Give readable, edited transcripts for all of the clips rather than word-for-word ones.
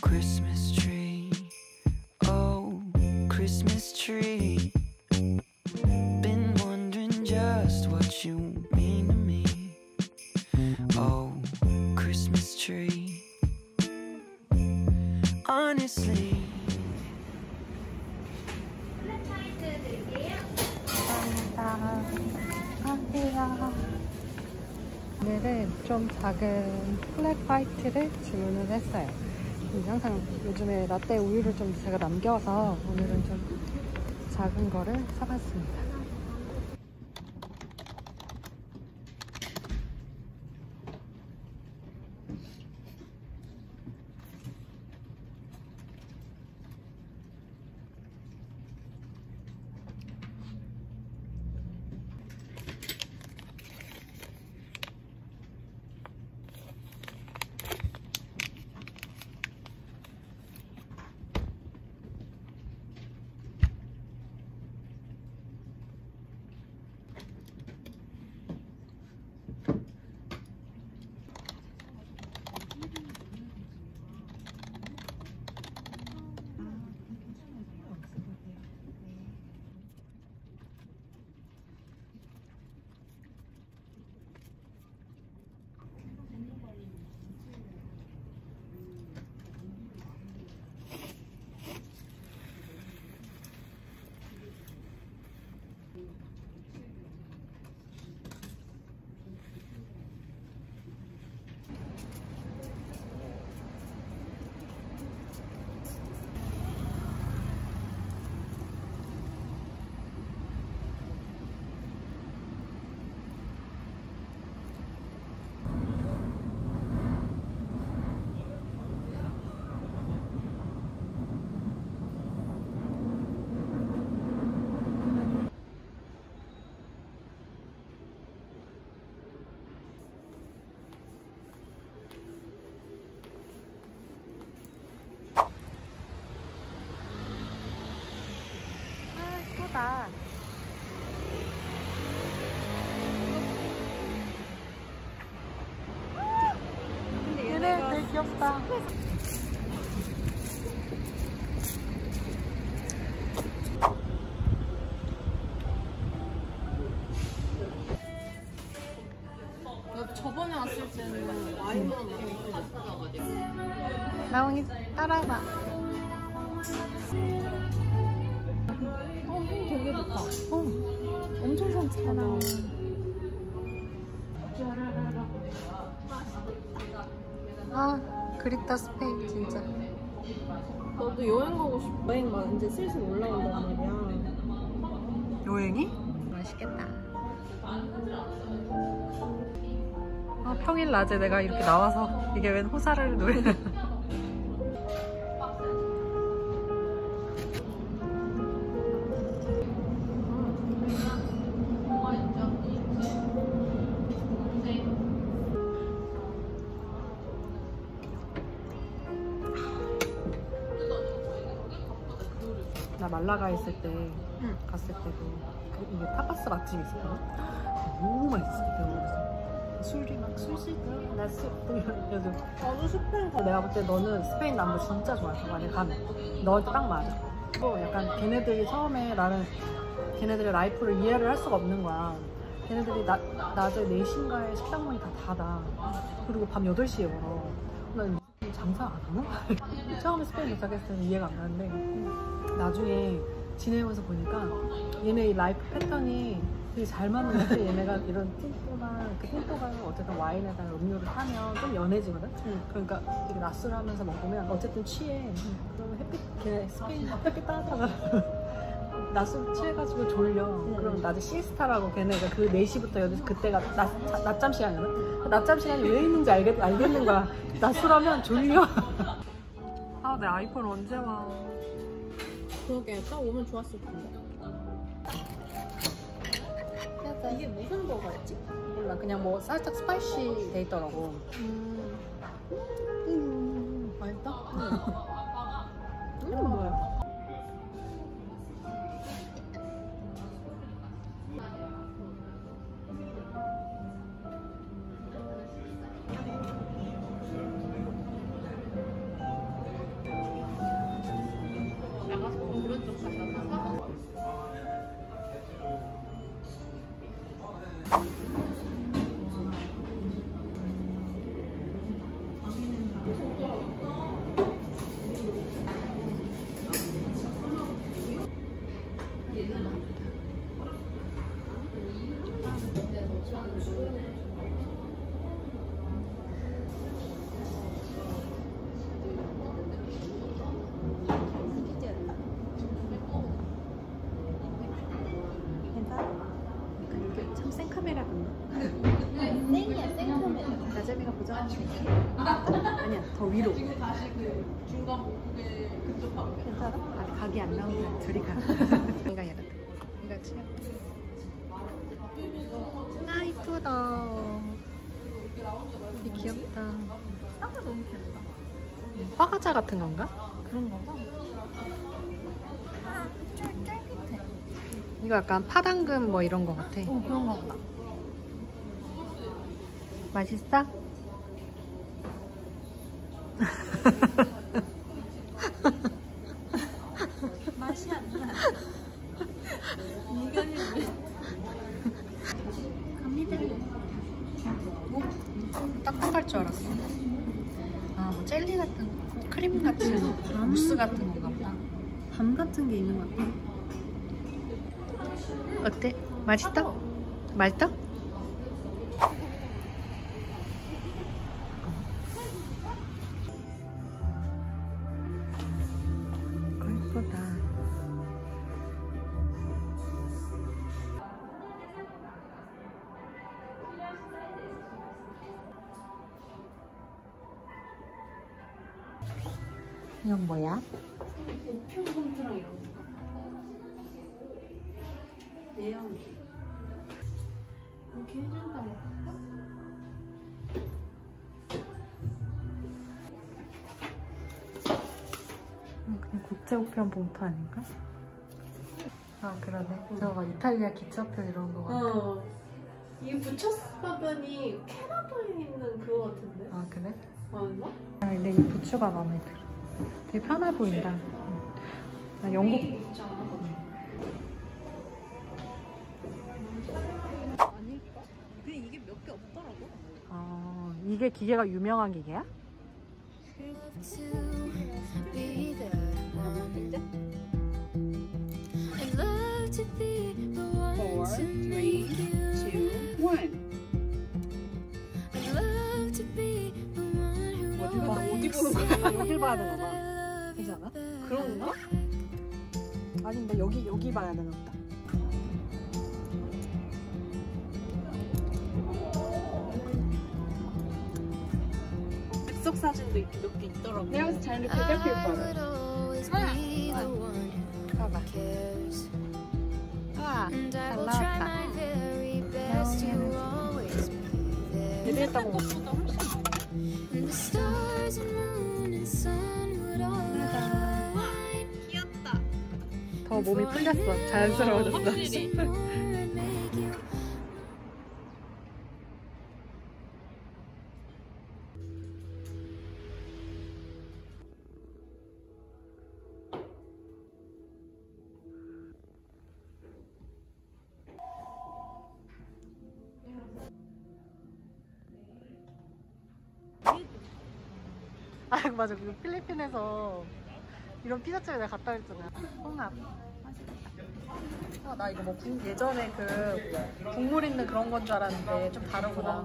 Christmas tree, oh, Christmas tree. Been wondering just what you mean to me. Oh, Christmas tree. Honestly. 오늘은 좀 작은 플랫 화이트를 주문을 했어요. 항상 요즘에 라떼 우유를 좀 제가 남겨서 오늘은 좀 작은 거를 사봤습니다. 예쁘다. 얘네 되게 귀엽다. 나 저번에 왔을 때는 와인만 나옹이 따라와. 되게 좋다. 엄청 괜찮아. 아, 그립다 스페인 진짜. 너도 여행 가고 싶어. 여행 막 이제 슬슬 올라온단 말이야. 여행이? 맛있겠다. 아, 평일 낮에 내가 이렇게 나와서 이게 웬 호사를 노래. 나 말라가 있을 때 갔을 때도 이게 타파스 맛집이 있었거든? 너무 맛있었어. 그래서 술이 막 술식이야? 나 술, 그래서 나도 스페인 가. 내가 볼 때 너는 스페인 남부 진짜 좋아해서 만약에 가면 너한테 딱 맞아. 또 약간 걔네들이 처음에 나는 걔네들의 라이프를 이해를 할 수가 없는 거야. 걔네들이 낮에 4시인가에 식당 문이 다 닫아. 그리고 밤 8시에 열어. 난 장사 안 하나? 처음에 스페인 도착했을 때는 이해가 안 가는데 나중에 지내면서 보니까 얘네 이 라이프 패턴이 되게 잘 맞는 것 같아. 얘네가 이런 틴토가 어쨌든 와인에다가 음료를 하면 좀 연해지거든? 그러니까 되게 낮술 하면서 먹으면 어쨌든 취해. 그러면 걔네 스페인 햇빛 따뜻하다. 낮술 취해가지고 졸려. 그럼 낮에 시에스타라고 걔네가 그 4시부터 8시 그때가 낮잠 시간이거든? 그 낮잠 시간이 왜 있는지 알겠는 거야. 낮술하면 졸려. 아, 내 아이폰 언제 와? 그러게 딱 오면 좋았을 텐데. 이게 무슨 버거였지? 몰라, 그냥 뭐 살짝 스파이시 돼 있더라고. 맛있다? 이건 뭐야? 위로. 지금 다시 그 중간 목에 그쪽 방향. 괜찮아? 아직 각이 안 나오면 둘이 가. 이가 이렇게. 이가 치워. 아 이쁘다. 되게 귀엽다. 쌍가 너무 귀엽다. 화과자 같은 건가? 그런 건가? 좀 쫄깃해. 이거 약간 파당금 뭐 이런 거 같아. 그런 거 같다. 맛있어? 맛이 안 나. 이거는 갑니다. 딱딱할 줄 알았어. 아, 뭐 젤리 같은, 크림 같은, 무스 같은 건가 보다. 밤 같은 게 있는 것 같아. 어때? 맛있다? 맛있다? 예쁘다. 이건 뭐야? 우편 봉투랑 이런 거. 내용. 이렇게 해준다고. 그냥 국제우편 봉투 아닌가? 아 그러네. 저거 이탈리아 기차표 이런 거 같아. 이 부처사변이 캐나다에 있는 그거 같은데? 아 그래? 맞나? 아, 근데 이 부츠가 마음에 들어. 되게 편해 보인다. 나 영국 아닐까? 근데 이게 몇 개 없더라고. 이게 기계가 유명한 기계야? to be the one. I'd love to be the one to make you. 1. I'd love to be the one who 어디 보는 거야? 여길 봐야 되나 봐. 되지 않아? 그런가? 아니 근데 여기 봐야 되나 보다. 즉석 사진도 몇 개 있더라고. Now it's time to pick up your I would photo. always be the one who 봐봐. cares. 와, And I 잘 will try 나왔다. my very best to always be there. 데뷔했다고. And the stars and moon and sun would all align. 귀엽다. 더 몸이 풀렸어. 자연스러워졌어. 확실히. More and make you 아 맞아. 그 필리핀에서 이런 피자집에 내가 갔다 했잖아. 홍합. 나 이거 뭐 예전에 그 국물 있는 그런 건 줄 알았는데 좀 다르구나.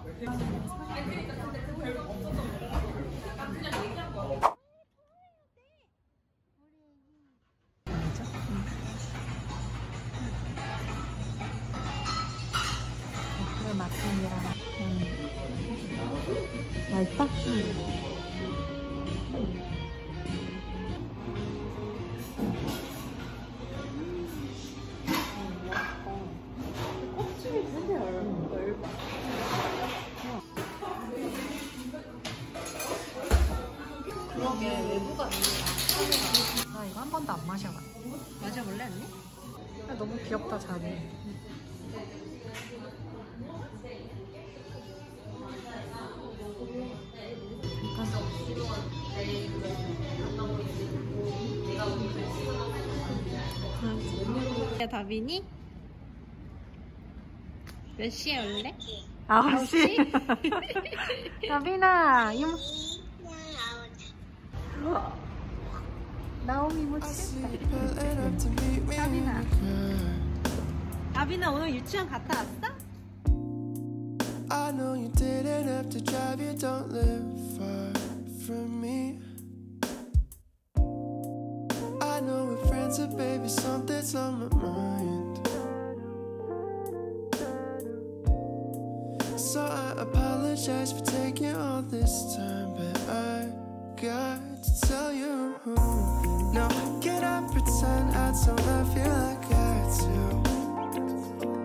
그래 맛있습니다. 맛있어? 껍질이 되게 얇아. 그러게 외부가 나 이거 한 번도 안 마셔봐. 마셔볼래 언니? 너무 귀엽다 자리. 야 다빈이? 몇 시에 올래? 9시? 다빈아, 나오미 모치. 다빈아. 다빈아 오늘 유치원 갔다 왔어? I know you didn't have to drive, you don't live far from me. I know we're friends, but baby, something's on my mind. So I apologize for taking all this time, but I forgot to tell you. No, can I pretend I don't love you like I do?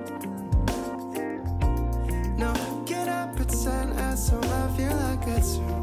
No, can I pretend I don't love you like I do?